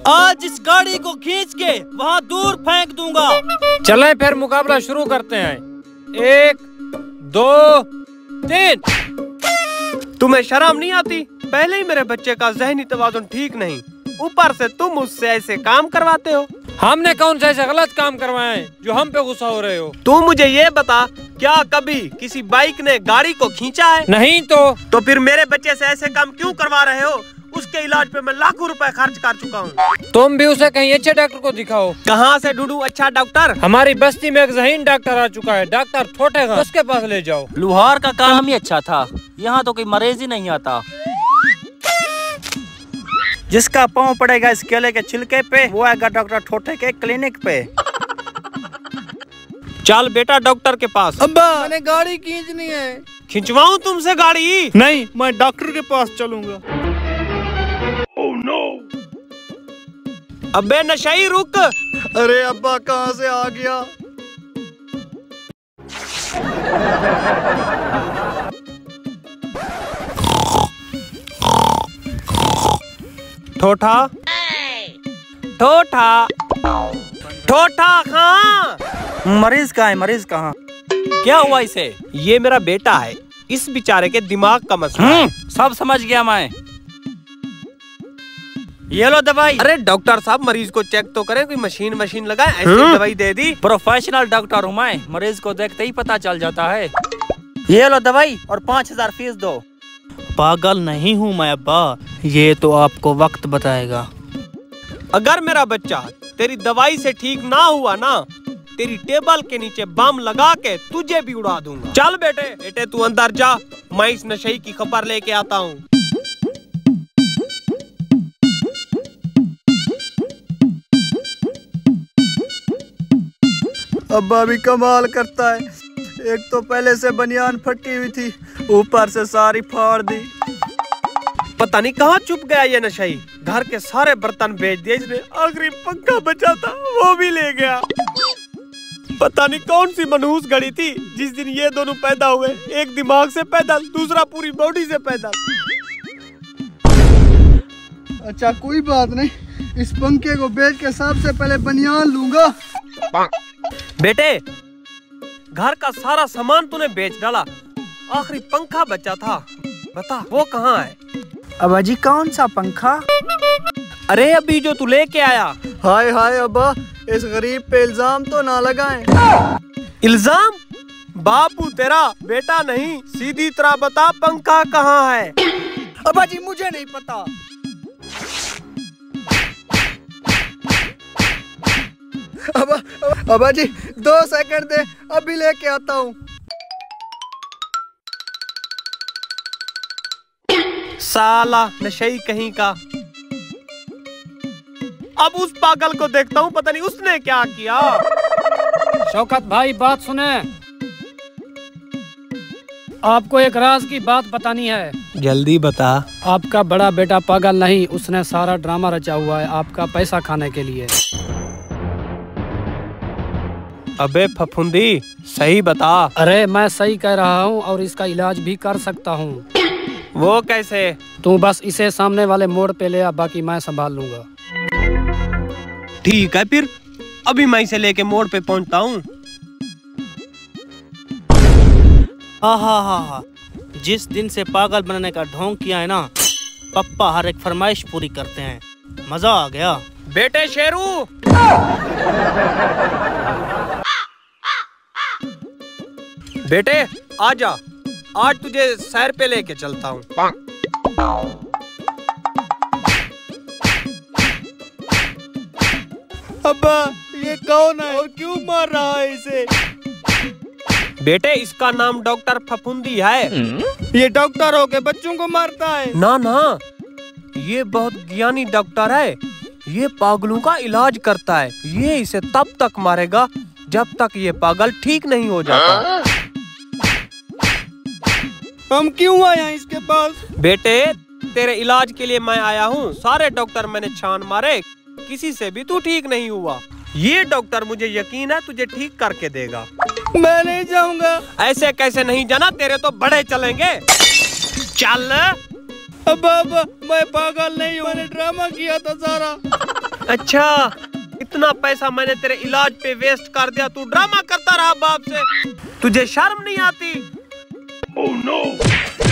आज इस गाड़ी को खींच के वहाँ दूर फेंक दूंगा। चलें फिर मुकाबला शुरू करते हैं। 1 2 3। तुम्हें शर्म नहीं आती? पहले ही मेरे बच्चे का ज़हनी तवाज़ुन ठीक नहीं, ऊपर से तुम मुझसे ऐसे काम करवाते हो। हमने कौन सा ऐसे गलत काम करवाए हैं जो हम पे गुस्सा हो रहे हो? तू मुझे ये बता, क्या कभी किसी बाइक ने गाड़ी को खींचा है? नहीं तो फिर मेरे बच्चे से ऐसे काम क्यों करवा रहे हो? उसके इलाज पे मैं लाखों रुपए खर्च कर चुका हूँ। तुम भी उसे कहीं अच्छे डॉक्टर को दिखाओ। कहाँ से ढूंढूं अच्छा डॉक्टर? हमारी बस्ती में एक ज़हीन डॉक्टर आ चुका है, डॉक्टर ठोठेगा, उसके पास ले जाओ। लुहार का काम ही अच्छा था, यहाँ तो कोई मरीज ही नहीं आता। जिसका पाँव पड़ेगा इस केले के छिलके पे वो आएगा डॉक्टर ठोठे के क्लिनिक पे। चल बेटा डॉक्टर के पास। अब्बा मैंने गाड़ी खींचनी है। खिंचवाऊं तुमसे गाड़ी? नहीं, मैं डॉक्टर के पास चलूंगा। Oh, no. अबे नशई रुक। अरे अब्बा कहाँ से आ गया? ठोठा ठोठा ठोठा कहाँ? मरीज कहाँ है? मरीज कहाँ? क्या हुआ इसे? ये मेरा बेटा है, इस बेचारे के दिमाग का मसला है। सब समझ गया मैं। ये लो दवाई। अरे डॉक्टर साहब मरीज को चेक तो करें, कोई मशीन लगाए, ऐसी दवाई दे दी। प्रोफेशनल डॉक्टर हूँ मैं, मरीज को देखते ही पता चल जाता है। ये लो दवाई और 5000 फीस दो। पागल नहीं हूँ मैं अब्बा, ये तो आपको वक्त बताएगा। अगर मेरा बच्चा तेरी दवाई से ठीक ना हुआ ना, तेरी टेबल के नीचे बम लगा के तुझे भी उड़ा दूंगा। चल बेटे तू अंदर जा, मैं इस नशे की खबर लेके आता हूँ। अब्बा भी कमाल करता है, एक तो पहले से बनियान फटी हुई थी, ऊपर से सारी फाड़ दी। पता नहीं कहाँ छुप गया ये नशई, घर के सारे बर्तन बेच दिए इसने, आखिरी पंखा बचा था वो भी ले गया। पता नहीं कौन सी मनहूस घड़ी थी जिस दिन ये दोनों पैदा हुए, एक दिमाग से पैदल, दूसरा पूरी बॉडी से पैदल। अच्छा कोई बात नहीं, इस पंखे को बेच के सबसे पहले बनियान लूंगा। बेटे घर का सारा सामान तूने बेच डाला, आखिरी पंखा बचा था, बता वो कहाँ है? अब्बा जी कौन सा पंखा? अरे अभी जो तू लेके आया। हाय हाय अब्बा, इस गरीब पे इल्जाम तो ना लगाएं। इल्जाम? बापू तेरा बेटा नहीं, सीधी तरह बता पंखा कहाँ है? अब्बा जी मुझे नहीं पता। अब्बा जी 2 सेकंड दे, अभी लेके आता हूँ। साला नशई कहीं का। अब उस पागल को देखता हूँ, पता नहीं उसने क्या किया। शौकत भाई बात सुने, आपको एक राज की बात बतानी है। जल्दी बता। आपका बड़ा बेटा पागल नहीं, उसने सारा ड्रामा रचा हुआ है आपका पैसा खाने के लिए। अबे फफूंदी सही बता। अरे मैं सही कह रहा हूँ और इसका इलाज भी कर सकता हूँ। वो कैसे? तू बस इसे सामने वाले मोड़ पे ले आ, बाकी मैं संभाल लूंगा। ठीक है फिर अभी मैं इसे लेके मोड़ पे पहुंचता हूँ। हा, जिस दिन से पागल बनने का ढोंग किया है ना, पप्पा हर एक फरमाइश पूरी करते हैं, मजा आ गया। बेटे शेरू, बेटे आजा, आज तुझे सैर पे लेके चलता हूँ। अब्बा ये कौन है और क्यों मार रहा है इसे? बेटे इसका नाम डॉक्टर फफूंदी है। ये डॉक्टर होके बच्चों को मारता है? ना ना, ये बहुत ज्ञानी डॉक्टर है, ये पागलों का इलाज करता है। ये इसे तब तक मारेगा जब तक ये पागल ठीक नहीं हो जाता। हम क्यों आए इसके पास? बेटे तेरे इलाज के लिए मैं आया हूँ, सारे डॉक्टर मैंने छान मारे, किसी से भी तू ठीक नहीं हुआ। ये डॉक्टर मुझे यकीन है तुझे ठीक करके देगा। मैं नहीं जाऊंगा। ऐसे कैसे नहीं जाना, तेरे तो बड़े चलेंगे। चल। अब्बा मैं पागल नहीं हूँ, मैंने ड्रामा किया था सारा। अच्छा, इतना पैसा मैंने तेरे इलाज पे वेस्ट कर दिया, तू ड्रामा करता रहा बाप से, तुझे शर्म नहीं आती? Oh, no.